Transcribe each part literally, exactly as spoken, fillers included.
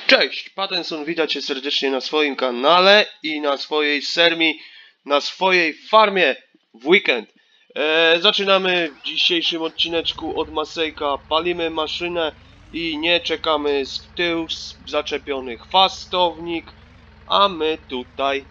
Cześć, Pattenson, witam Cię serdecznie na swoim kanale i na swojej sermii, na swojej farmie w weekend. E, zaczynamy w dzisiejszym odcineczku od Masejka, palimy maszynę i nie czekamy z tyłu zaczepiony chwastownik, a my tutaj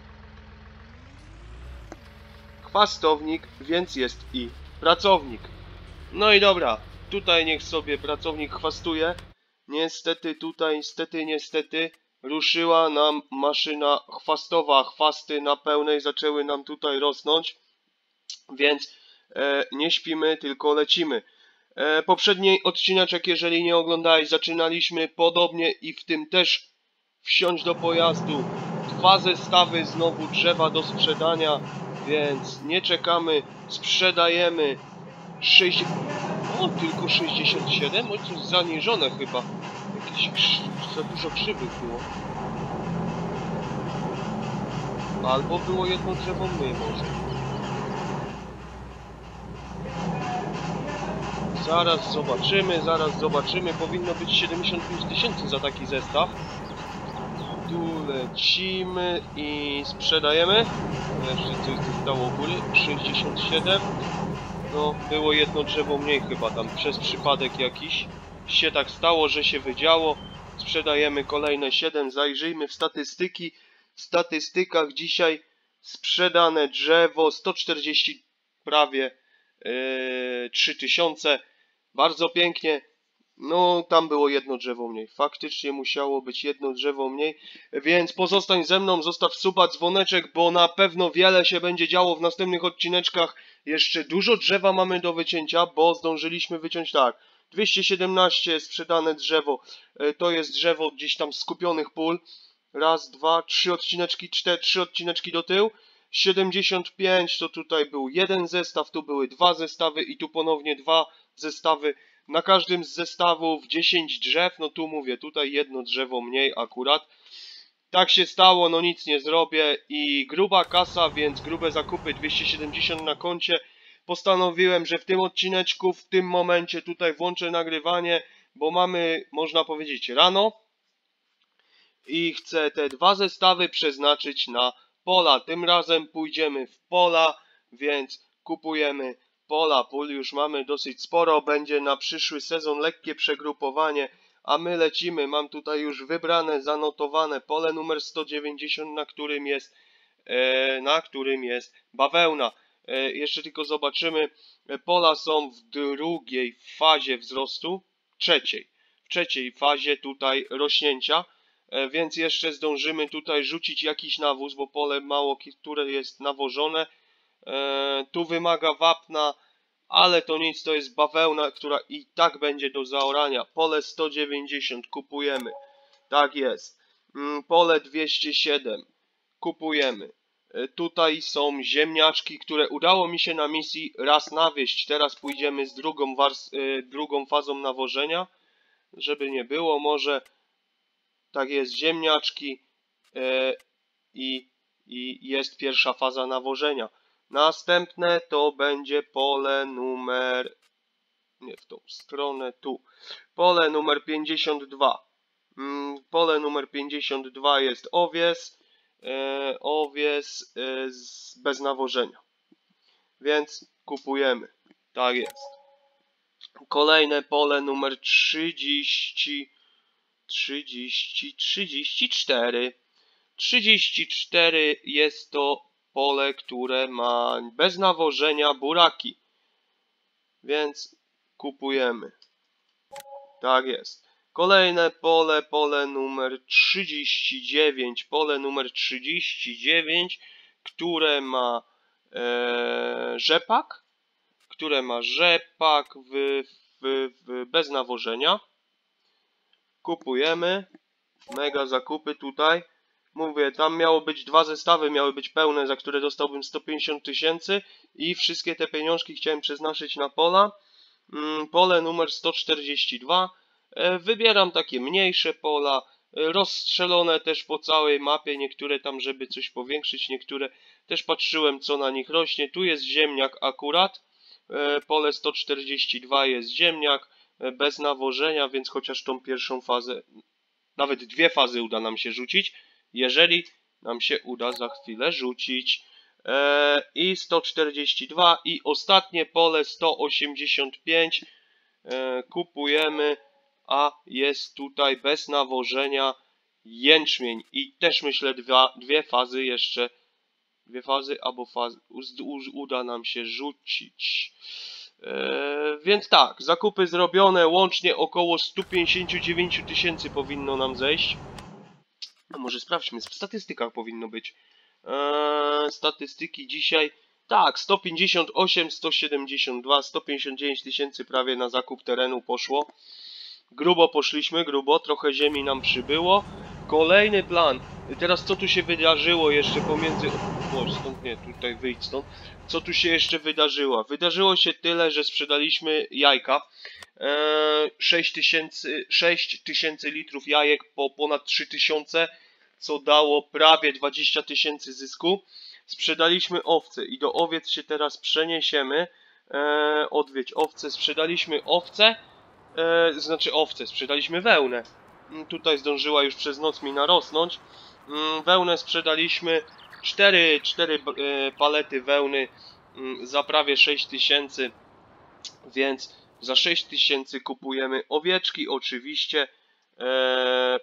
chwastownik, więc jest i pracownik. No i dobra, tutaj niech sobie pracownik chwastuje. Niestety tutaj, niestety, niestety ruszyła nam maszyna chwastowa. Chwasty na pełnej zaczęły nam tutaj rosnąć, więc e, nie śpimy, tylko lecimy. E, poprzedni odcineczek, jeżeli nie oglądałeś, zaczynaliśmy podobnie i w tym też wsiąść do pojazdu. Dwa zestawy znowu drzewa do sprzedania, więc nie czekamy, sprzedajemy. sześć... O, tylko sześćdziesiąt siedem? O, coś zaniżone chyba. Jakieś krz... za dużo krzywych było. Albo było jedno drzewo mniej może. Zaraz zobaczymy, zaraz zobaczymy. Powinno być siedemdziesiąt pięć tysięcy za taki zestaw. Tu lecimy i sprzedajemy. Jeszcze coś zostało u góry. sześćdziesiąt siedem. No, było jedno drzewo mniej chyba tam, przez przypadek jakiś się tak stało, że się wydziało. Sprzedajemy kolejne siedem, zajrzyjmy w statystyki. W statystykach dzisiaj sprzedane drzewo sto czterdzieści prawie yy, trzy tysiące. Bardzo pięknie. No, tam było jedno drzewo mniej. Faktycznie musiało być jedno drzewo mniej. Więc pozostań ze mną, zostaw suba, dzwoneczek, bo na pewno wiele się będzie działo w następnych odcineczkach. Jeszcze dużo drzewa mamy do wycięcia, bo zdążyliśmy wyciąć tak. dwieście siedemnaście sprzedane drzewo. To jest drzewo gdzieś tam skupionych pól. Raz, dwa, trzy odcineczki, cztery, trzy odcineczki do tyłu. siedemdziesiąt pięć to tutaj był jeden zestaw, tu były dwa zestawy i tu ponownie dwa zestawy. Na każdym z zestawów dziesięć drzew, no tu mówię, tutaj jedno drzewo mniej akurat. Tak się stało, no nic nie zrobię i gruba kasa, więc grube zakupy, dwieście siedemdziesiąt na koncie. Postanowiłem, że w tym odcineczku, w tym momencie tutaj włączę nagrywanie, bo mamy, można powiedzieć, rano. I chcę te dwa zestawy przeznaczyć na pola. Tym razem pójdziemy w pola, więc kupujemy pola. Pól już mamy dosyć sporo. Będzie na przyszły sezon lekkie przegrupowanie, a my lecimy. Mam tutaj już wybrane, zanotowane pole numer sto dziewięćdziesiąt, na którym jest, e, na którym jest bawełna. E, jeszcze tylko zobaczymy. Pola są w drugiej fazie wzrostu, trzeciej. W trzeciej fazie tutaj rośnięcia. Więc jeszcze zdążymy tutaj rzucić jakiś nawóz, bo pole mało które jest nawożone. E, tu wymaga wapna, ale to nic, to jest bawełna, która i tak będzie do zaorania. Pole sto dziewięćdziesiąt kupujemy. Tak jest. Mm, pole dwieście siedem kupujemy. E, tutaj są ziemniaczki, które udało mi się na misji raz nawieźć. Teraz pójdziemy z drugą, wars e, drugą fazą nawożenia, żeby nie było może. Tak jest, ziemniaczki e, i, i jest pierwsza faza nawożenia. Następne to będzie pole numer, nie w tą stronę, tu. Pole numer pięćdziesiąt dwa. Mm, pole numer pięćdziesiąt dwa jest owies, e, owies e, z, bez nawożenia. Więc kupujemy. Tak jest. Kolejne pole numer trzydzieści. trzydzieści, trzydzieści cztery. trzydzieści cztery jest to pole, które ma bez nawożenia buraki. Więc kupujemy. Tak jest. Kolejne pole, pole numer trzydzieści dziewięć. Pole numer trzydzieści dziewięć, które ma e, rzepak. Które ma rzepak w, w, w, bez nawożenia. Kupujemy. Mega zakupy tutaj. Mówię, tam miało być dwa zestawy, miały być pełne, za które dostałbym sto pięćdziesiąt tysięcy i wszystkie te pieniążki chciałem przeznaczyć na pola. Pole numer sto czterdzieści dwa. Wybieram takie mniejsze pola, rozstrzelone też po całej mapie, niektóre tam, żeby coś powiększyć, niektóre też patrzyłem, co na nich rośnie. Tu jest ziemniak akurat. Pole sto czterdzieści dwa jest ziemniak bez nawożenia, więc chociaż tą pierwszą fazę nawet dwie fazy uda nam się rzucić, jeżeli nam się uda za chwilę rzucić. Eee, I sto czterdzieści dwa i ostatnie pole sto osiemdziesiąt pięć eee, kupujemy, a jest tutaj bez nawożenia jęczmień i też myślę dwa, dwie fazy jeszcze, dwie fazy albo fazy uda nam się rzucić. Eee, więc tak, zakupy zrobione, łącznie około sto pięćdziesiąt dziewięć tysięcy powinno nam zejść. A może sprawdźmy, w statystykach powinno być. Eee, statystyki dzisiaj, tak, sto pięćdziesiąt osiem, sto siedemdziesiąt dwa, sto pięćdziesiąt dziewięć tysięcy prawie na zakup terenu poszło. Grubo poszliśmy, grubo, trochę ziemi nam przybyło. Kolejny plan. Teraz co tu się wydarzyło jeszcze pomiędzy... O, stąd nie, tutaj wyjdź stąd. Co tu się jeszcze wydarzyło? Wydarzyło się tyle, że sprzedaliśmy jajka. Eee, sześć tysięcy litrów jajek po ponad trzy tysiące, co dało prawie dwadzieścia tysięcy zysku. Sprzedaliśmy owce i do owiec się teraz przeniesiemy. Eee, odwiedź owce, sprzedaliśmy owce. E, znaczy owce, sprzedaliśmy wełnę. Tutaj zdążyła już przez noc mi narosnąć. Wełnę sprzedaliśmy, cztery, cztery e, palety wełny m, za prawie sześć tysięcy, więc za sześć tysięcy kupujemy owieczki oczywiście. E,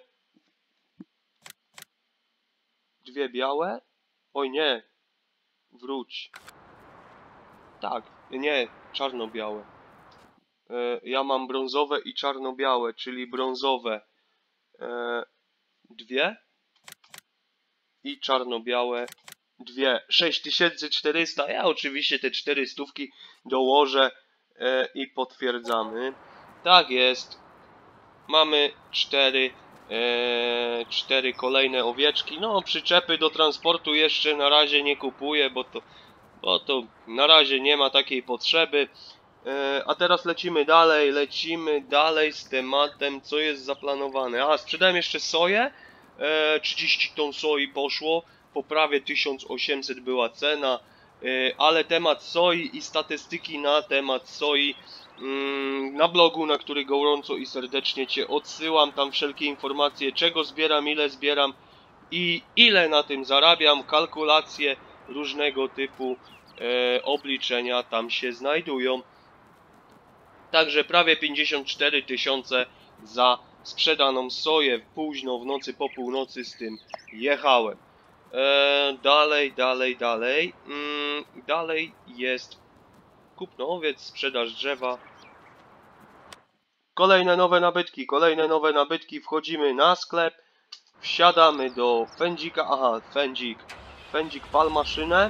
dwie białe? Oj nie, wróć. Tak, nie, czarno-białe. Ja mam brązowe i czarno-białe, czyli brązowe e, dwie i czarno-białe dwie. sześć tysięcy czterysta. Ja oczywiście te cztery stówki dołożę e, i potwierdzamy. Tak jest. Mamy cztery, e, cztery kolejne owieczki. No, przyczepy do transportu jeszcze na razie nie kupuję, bo to, bo to na razie nie ma takiej potrzeby. A teraz lecimy dalej, lecimy dalej z tematem, co jest zaplanowane. A, sprzedałem jeszcze soję, e, trzydzieści ton soi poszło, po prawie tysiąc osiemset była cena, e, ale temat soi i statystyki na temat soi mm, na blogu, na który gorąco i serdecznie Cię odsyłam, tam wszelkie informacje, czego zbieram, ile zbieram i ile na tym zarabiam, kalkulacje różnego typu, e, obliczenia tam się znajdują. Także prawie pięćdziesiąt cztery tysiące za sprzedaną soję. Późno w nocy, po północy z tym jechałem. Eee, dalej, dalej, dalej. Mm, dalej jest kupno owiec, sprzedaż drzewa. Kolejne nowe nabytki, kolejne nowe nabytki. Wchodzimy na sklep. Wsiadamy do Fędzika. Aha, Fędzik. Fędzik pal maszynę.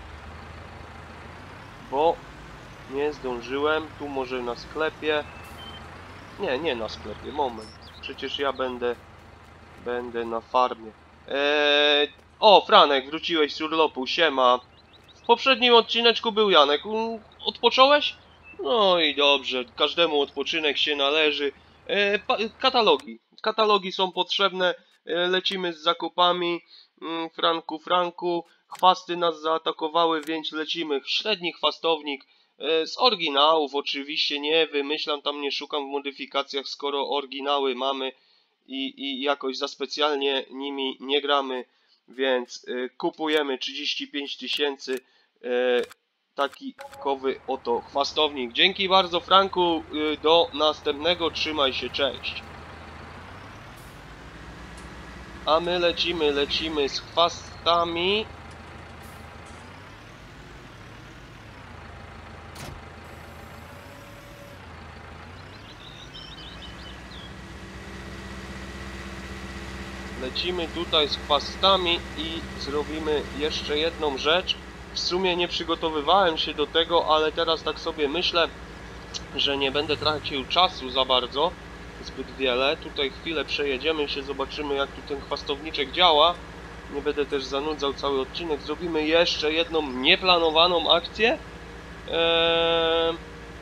Bo... nie zdążyłem, tu może na sklepie. Nie, nie na sklepie, moment. Przecież ja będę będę na farmie. Eee... O, Franek, wróciłeś z urlopu, siema. W poprzednim odcineczku był Janek. Odpocząłeś? No i dobrze, każdemu odpoczynek się należy. Eee, katalogi. Katalogi są potrzebne. Eee, lecimy z zakupami. Mm, Franku, Franku. Chwasty nas zaatakowały, więc lecimy. Średni chwastownik. Z oryginałów oczywiście, nie wymyślam, tam nie szukam w modyfikacjach, skoro oryginały mamy i, i jakoś za specjalnie nimi nie gramy, więc y, kupujemy trzydzieści pięć tysięcy, y, taki kowy oto chwastownik. Dzięki bardzo, Franku, y, do następnego, trzymaj się, cześć. A my lecimy, lecimy z chwastami. Lecimy tutaj z chwastami i zrobimy jeszcze jedną rzecz. W sumie nie przygotowywałem się do tego, ale teraz tak sobie myślę, że nie będę tracił czasu za bardzo, zbyt wiele. Tutaj chwilę przejedziemy się, zobaczymy jak tu ten chwastowniczek działa. Nie będę też zanudzał cały odcinek. Zrobimy jeszcze jedną nieplanowaną akcję. Eee...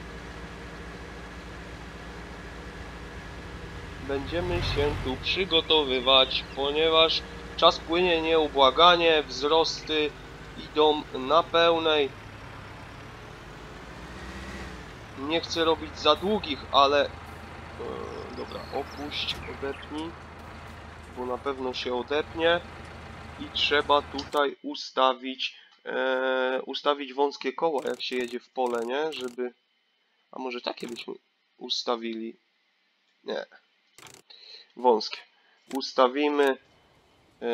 Będziemy się tu przygotowywać, ponieważ czas płynie nieubłaganie, wzrosty idą na pełnej. Nie chcę robić za długich, ale... E, dobra, opuść, odepnij. bo na pewno się odepnie. I trzeba tutaj ustawić, e, ustawić wąskie koła, jak się jedzie w pole, nie? Żeby... A może takie byśmy ustawili? Nie. Wąskie. Ustawimy, e,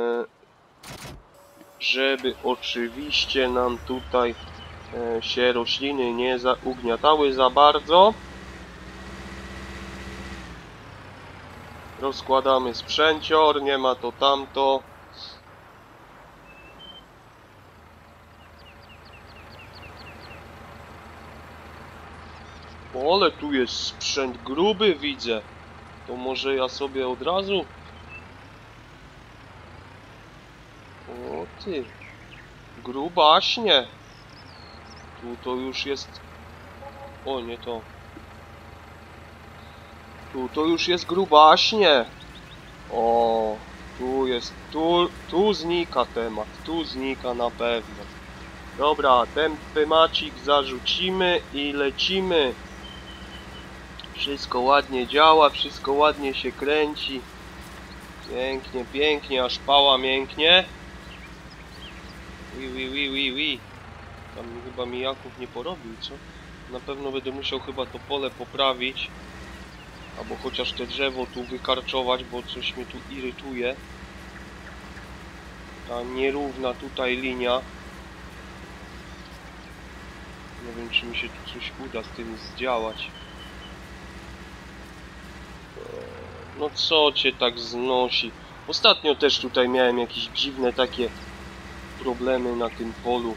żeby oczywiście nam tutaj e, się rośliny nie za, ugniatały za bardzo. Rozkładamy sprzęcior, nie ma to tamto. O, ale tu jest sprzęt gruby, widzę. To może ja sobie od razu... O ty... Grubaśnie. Tu to już jest... O, nie to. Tu to już jest grubaśnie. O, tu jest... Tu, tu znika temat. Tu znika na pewno. Dobra, ten temacik zarzucimy i lecimy. Wszystko ładnie działa, wszystko ładnie się kręci. Pięknie, pięknie, aż pała mięknie. Wi, wi, wi, wi, wi. Tam chyba mijaków nie porobił, co? Na pewno będę musiał chyba to pole poprawić. Albo chociaż te drzewo tu wykarczować, bo coś mnie tu irytuje. Ta nierówna tutaj linia. Nie wiem, czy mi się tu coś uda z tym zdziałać. No co cię tak znosi? Ostatnio też tutaj miałem jakieś dziwne takie problemy na tym polu.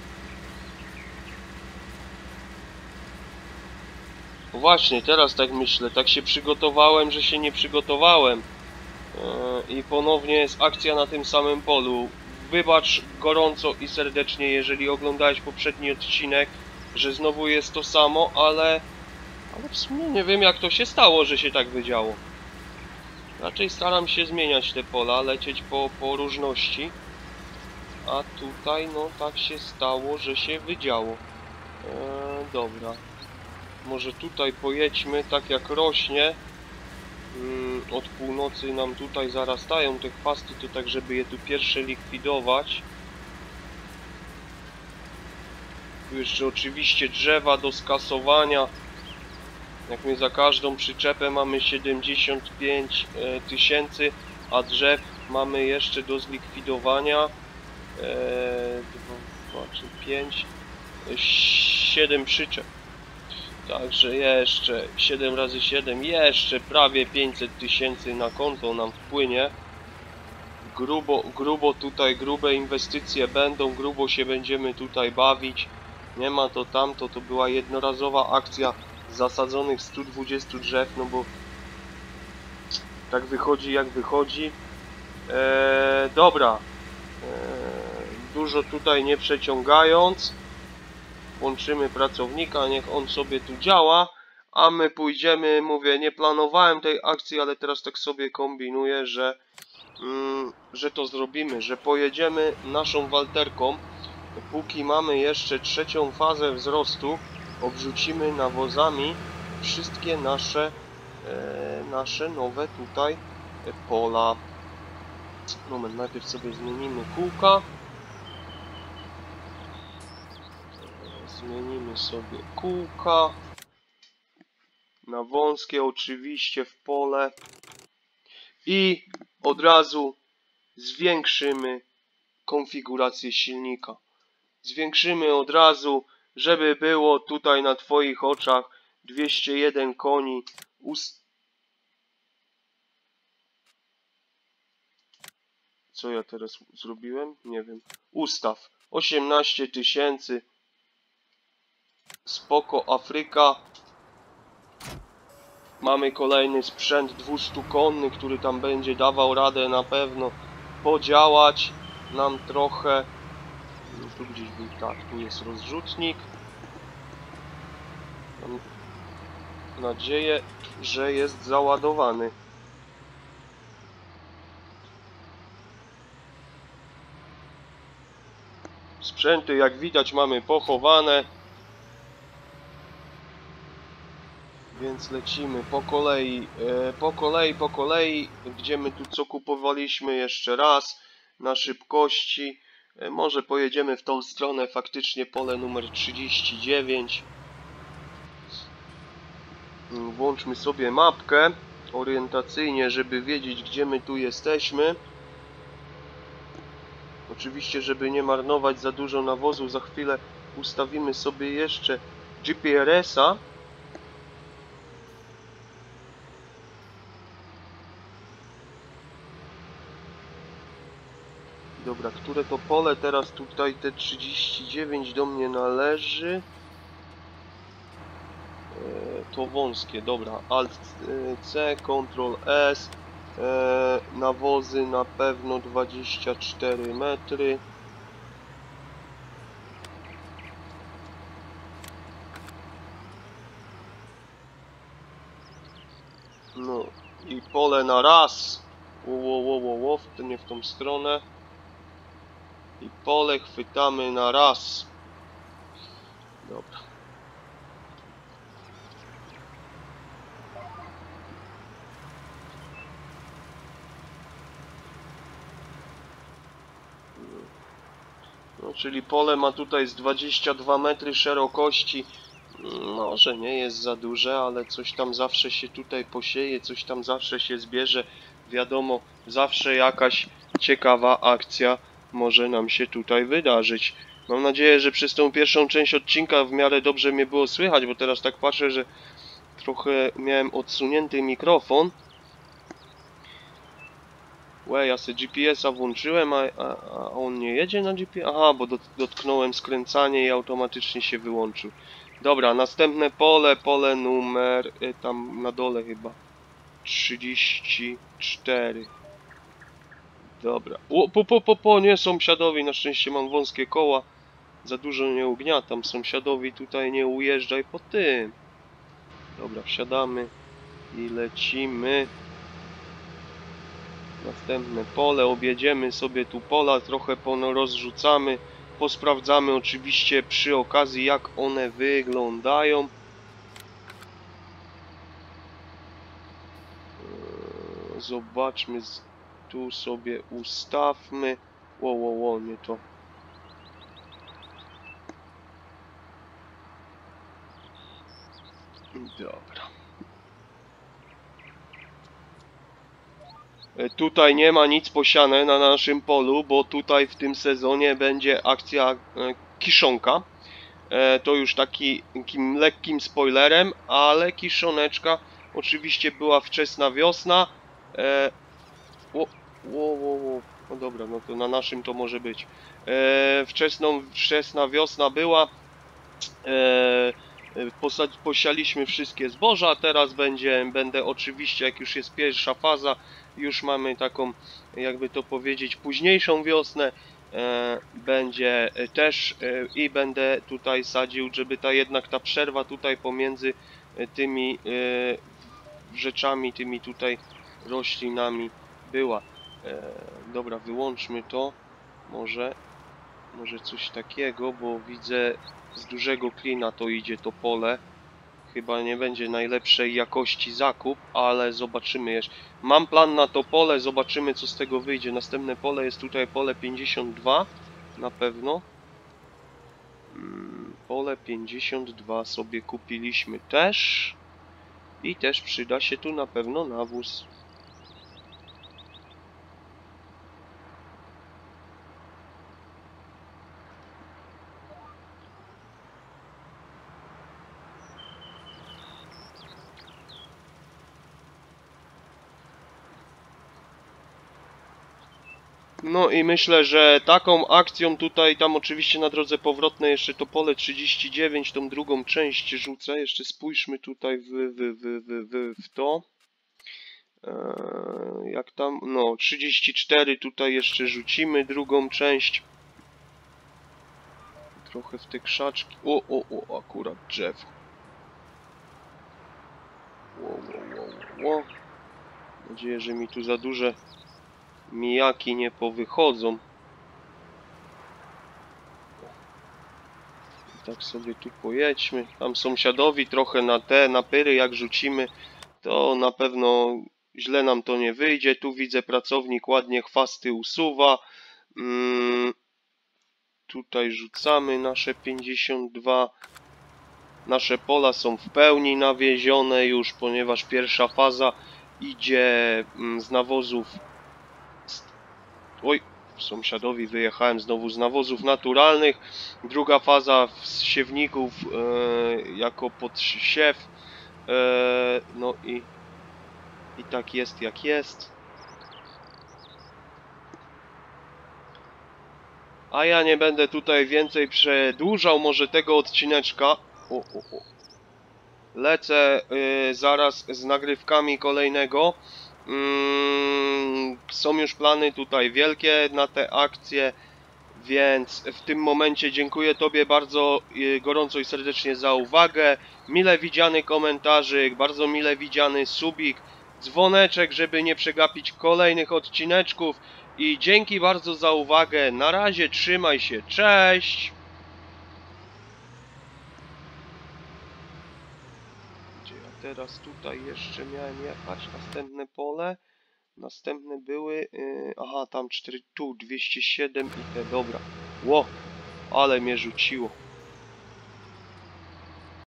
No właśnie, teraz tak myślę, tak się przygotowałem, że się nie przygotowałem. Yy, I ponownie jest akcja na tym samym polu. Wybacz gorąco i serdecznie, jeżeli oglądałeś poprzedni odcinek, że znowu jest to samo, ale... Ale w sumie nie wiem, jak to się stało, że się tak wydziało. Raczej staram się zmieniać te pola, lecieć po, po różności. A tutaj, no tak się stało, że się wydziało. Eee, dobra. Może tutaj pojedźmy, tak jak rośnie. Hmm, od północy nam tutaj zarastają te chwasty, to tak, żeby je tu pierwsze likwidować. Tu jeszcze oczywiście drzewa do skasowania. Jak my za każdą przyczepę mamy siedemdziesiąt pięć tysięcy, a drzew mamy jeszcze do zlikwidowania dwa, trzy, pięć, siedem przyczep. Także jeszcze siedem razy siedem, jeszcze prawie pięćset tysięcy na konto nam wpłynie. Grubo, grubo tutaj, grube inwestycje będą, grubo się będziemy tutaj bawić. Nie ma to tamto, to była jednorazowa akcja zasadzonych stu dwudziestu drzew, no bo tak wychodzi jak wychodzi. Eee, dobra, eee, dużo tutaj nie przeciągając, włączymy pracownika, niech on sobie tu działa, a my pójdziemy, mówię, nie planowałem tej akcji, ale teraz tak sobie kombinuję, że, mm, że to zrobimy, że pojedziemy naszą walterką, póki mamy jeszcze trzecią fazę wzrostu, obrzucimy nawozami wszystkie nasze e, nasze nowe tutaj e, pola. Moment, najpierw sobie zmienimy kółka. Zmienimy sobie kółka na wąskie oczywiście w pole i od razu zwiększymy konfigurację silnika. Zwiększymy od razu, żeby było tutaj na Twoich oczach dwieście jeden koni. Ust Co ja teraz zrobiłem? Nie wiem. Ustaw. osiemnaście tysięcy. Spoko Afryka. Mamy kolejny sprzęt dwustukonny, który tam będzie dawał radę na pewno podziałać nam trochę. Tu gdzieś był, tak, tu jest rozrzutnik. Mam nadzieję, że jest załadowany. Sprzęty, jak widać, mamy pochowane. Więc lecimy po kolei, e, po kolei, po kolei, gdzie my tu co kupowaliśmy jeszcze raz, na szybkości. E, może pojedziemy w tą stronę, faktycznie pole numer trzydzieści dziewięć. Włączmy sobie mapkę orientacyjnie, żeby wiedzieć, gdzie my tu jesteśmy. Oczywiście, żeby nie marnować za dużo nawozu, za chwilę ustawimy sobie jeszcze G P R S-a. Dobra, które to pole teraz tutaj, te trzydzieści dziewięć do mnie należy? E, to wąskie, dobra. Alt C, Ctrl S. E, nawozy na pewno dwadzieścia cztery metry. No i pole na raz. Ło, ło, ło, ło, to nie w tą stronę. I pole chwytamy na raz. Dobra. No, czyli pole ma tutaj z dwadzieścia dwa metry szerokości. Może nie jest za duże, ale coś tam zawsze się tutaj posieje, coś tam zawsze się zbierze. Wiadomo, zawsze jakaś ciekawa akcja może nam się tutaj wydarzyć. Mam nadzieję, że przez tą pierwszą część odcinka w miarę dobrze mnie było słychać, bo teraz tak patrzę, że trochę miałem odsunięty mikrofon. Łe, ja sobie G P S-a włączyłem, a, a, a on nie jedzie na G P S? Aha, bo dot, dotknąłem skręcanie i automatycznie się wyłączył. Dobra, następne pole, pole numer, y, tam na dole chyba, trzydzieści cztery. Dobra. O, po, po, po, po, nie, sąsiadowi, na szczęście mam wąskie koła. Za dużo nie ugniatam, sąsiadowi tutaj nie ujeżdżaj po tym. Dobra, wsiadamy i lecimy. Następne pole, objedziemy sobie tu pola, trochę rozrzucamy, posprawdzamy oczywiście przy okazji, jak one wyglądają. Zobaczmy, tu sobie ustawmy. Ło, ło, ło, nie to. Dobra. Tutaj nie ma nic posiane na naszym polu, bo tutaj w tym sezonie będzie akcja kiszonka. To już taki, takim lekkim spoilerem, ale kiszoneczka oczywiście była wczesna wiosna. Ło, ło, ło, ło. No dobra, no to na naszym to może być. Wczesną, wczesna wiosna była. Posialiśmy wszystkie zboża, teraz będzie, będę oczywiście, jak już jest pierwsza faza, już mamy taką, jakby to powiedzieć, późniejszą wiosnę, e, będzie też e, i będę tutaj sadził, żeby ta jednak ta przerwa tutaj pomiędzy tymi e, rzeczami, tymi tutaj roślinami była. E, dobra, wyłączmy to, może, może coś takiego, bo widzę, z dużego klina to idzie to pole. Chyba nie będzie najlepszej jakości zakup, ale zobaczymy jeszcze. Mam plan na to pole, zobaczymy, co z tego wyjdzie. Następne pole jest tutaj pole pięćdziesiąt dwa, na pewno. Hmm, pole pięćdziesiąt dwa sobie kupiliśmy też. I też przyda się tu na pewno nawóz. No i myślę, że taką akcją tutaj, tam oczywiście na drodze powrotnej jeszcze to pole trzydzieści dziewięć, tą drugą część rzucę. Jeszcze spójrzmy tutaj w, w, w, w, w, w to. Eee, jak tam, no trzydzieści cztery tutaj jeszcze rzucimy drugą część. Trochę w te krzaczki. O, o, o, akurat drzewo. Ło, ło, ło, ło. Mam nadzieję, że mi tu za duże mijaki nie powychodzą. tak sobie tu pojedźmy. Tam sąsiadowi trochę na te napyry jak rzucimy, to na pewno źle nam to nie wyjdzie. Tu widzę, pracownik ładnie chwasty usuwa. Mm, tutaj rzucamy nasze pięćdziesiąt dwa. Nasze pola są w pełni nawiezione już, ponieważ pierwsza faza idzie z nawozów. Oj, sąsiadowi wyjechałem znowu z nawozów naturalnych. Druga faza z siewników e, jako podsiew. E, no i, i tak jest jak jest. A ja nie będę tutaj więcej przedłużał może tego odcineczka. O, o, o. Lecę y, zaraz z nagrywkami kolejnego. Mm, są już plany tutaj wielkie na te akcje, więc w tym momencie dziękuję Tobie bardzo y, gorąco i serdecznie za uwagę. Mile widziany komentarzyk, bardzo mile widziany subik, dzwoneczek, żeby nie przegapić kolejnych odcineczków. I dzięki bardzo za uwagę. Na razie, trzymaj się, cześć! Gdzie ja teraz tutaj jeszcze miałem jechać? Następne pole. Następne były... Yy, aha, tam cztery, tu dwieście siedem i te, dobra. Ło, ale mnie rzuciło.